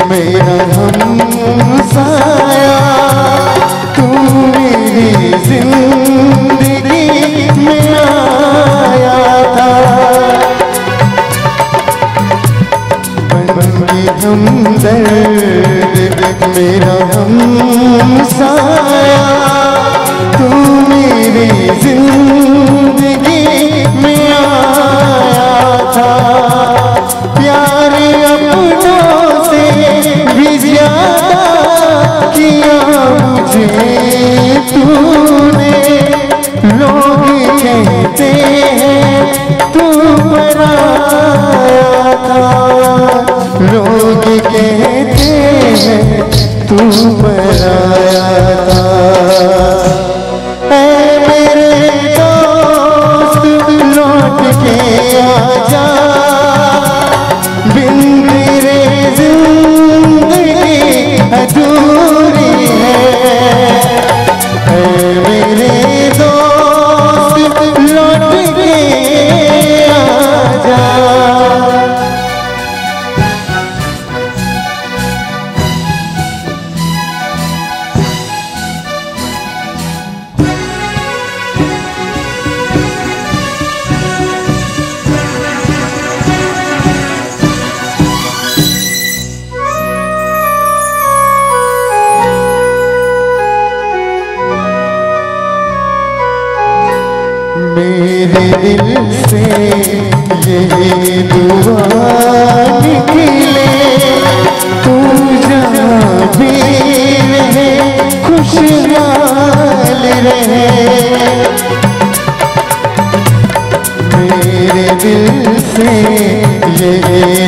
मेरा हमसाया तू मेरी जिंदगी में आया था। बन के हमदर्द मेरा हमसाया तू मेरी जिंदगी में आया था। प्यार अपनों से भी ज्यादा किया मुझे तूने। लोग कहते हैं तू पराया था, लोग कहते हैं तू पराया था। ऐ मेरे दोस्त लौट के आजा, बिन तेरे जिंदगी अधूरी है। ऐ मेरे दोस्त लौट के आजा। मेरे दिल से यही दुआ निकले, तू जहाँ भी रहे खुशहाल रहे। मेरे दिल से यही